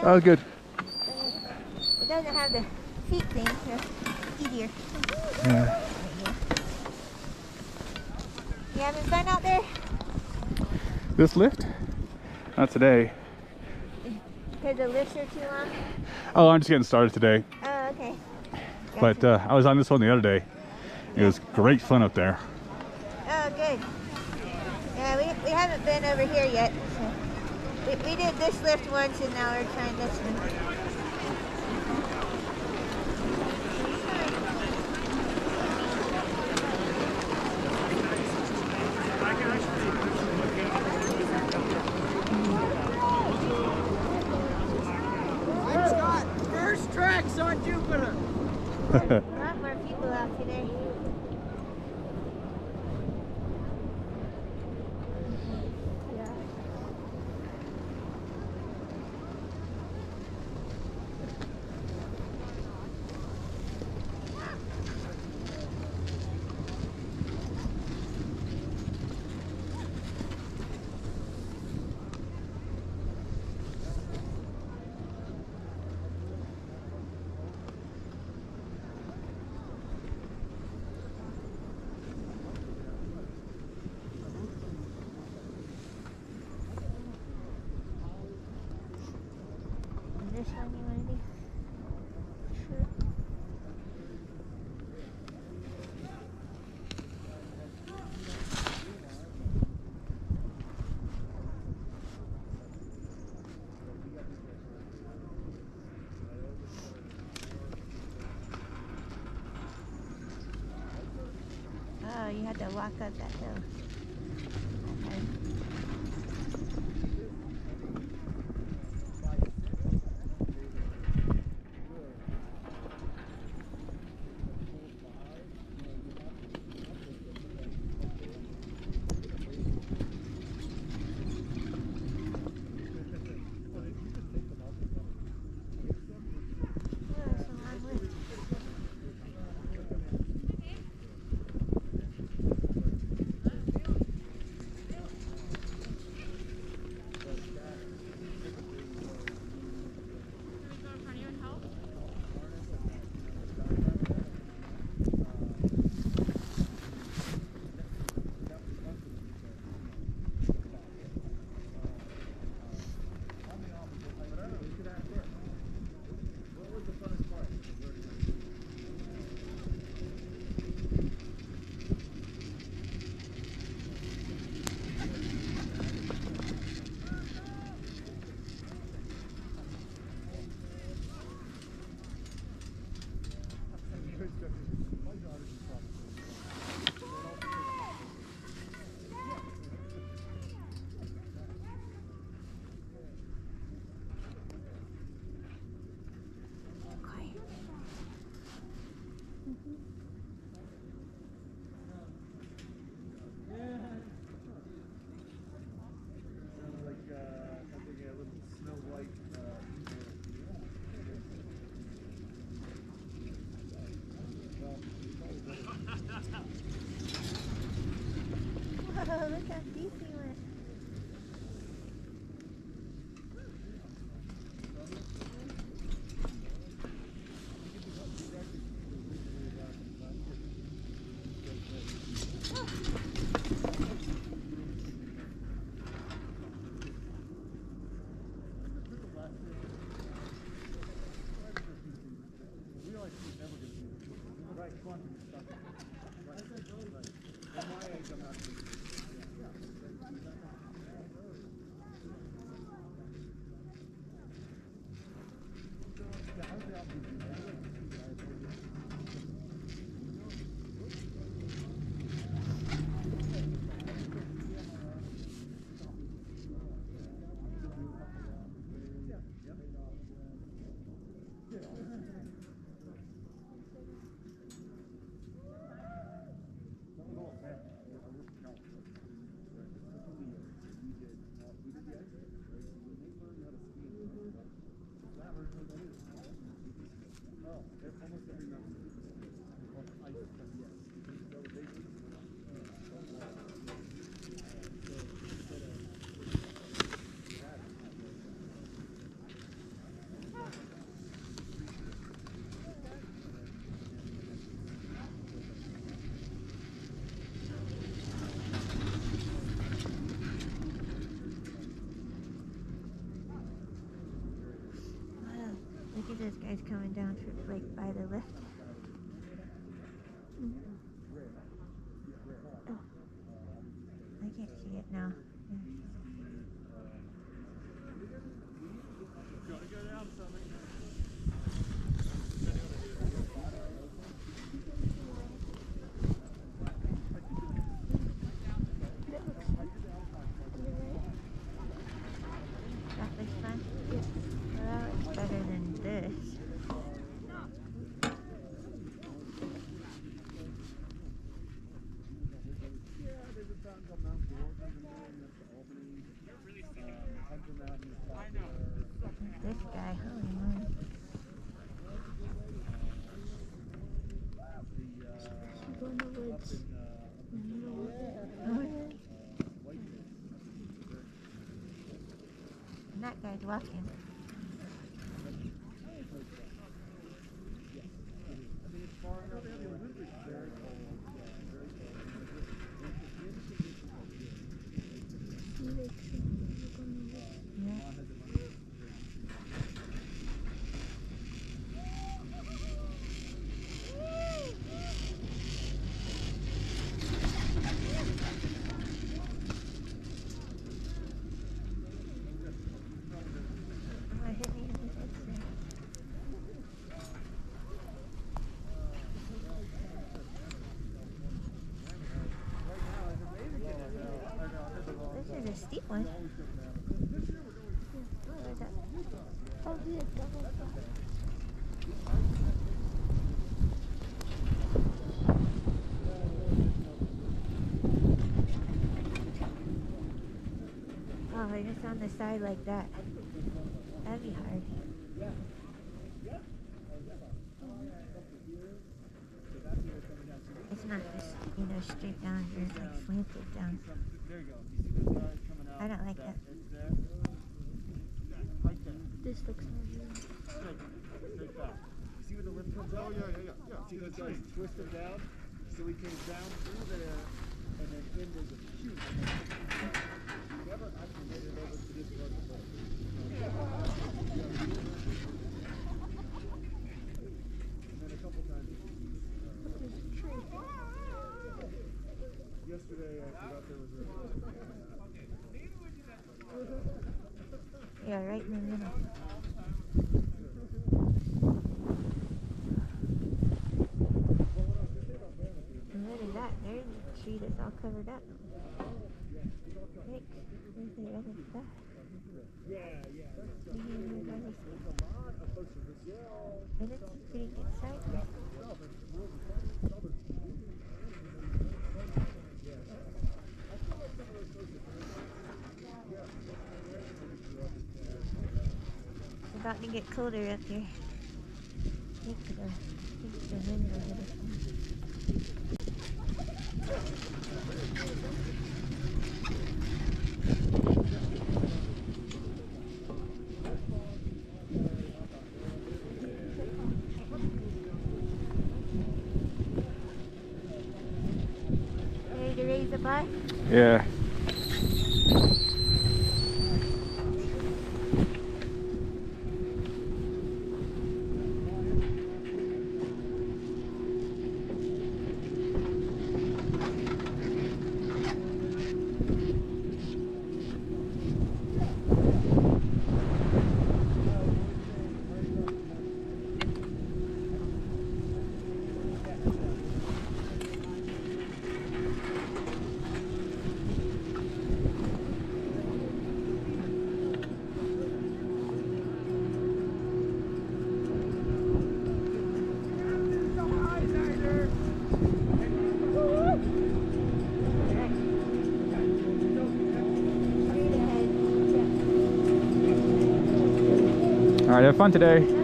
Oh, good. It doesn't have the feet thing, so it's easier. Yeah. You having fun out there? This lift? Not today. Because the lifts are too long? Oh, I'm just getting started today. Oh, okay. But Gotcha. I was on this one the other day. It was great fun up there. Oh, good. Yeah, we haven't been over here yet. So we did this lift once, and now we're trying this one. Tracks on Jupiter. A lot more people out today. This one you want to do? Sure. Oh, you had to walk up that hill. Okay. Whoa, look how deep he went. see those guys coming down for, like, by the lift. Oh. I can't see it now. That looks fun? Well, that looks better than this. This guy, holy moly. Should go in the woods. Oh, yeah. And that guy's walking. Yeah. Oh, I hit me in the head there. This is a steep one. What is that? Oh, yeah, double stop. Oh, just on the side like that. That'd be hard. It's not just, you know, straight down. It's like slanted down. There you go. You see those guys coming out? I don't like that. It's there. Right there. This looks more Straight back. You see where the lift comes out? Oh, yeah. See those guys twisted down? So we came down through there, and then in there's a chute. We never actually made it over to this part of the boat. And then a couple times. Yesterday, I forgot there was a... Yeah, right in the middle. And look at that. There's a tree that's all covered up. Look, there's the other stuff. Yeah. I didn't see pretty good size. It's about to get colder up here. I think the wind will hit us. Ready to raise the bar? Yeah. All right, have fun today.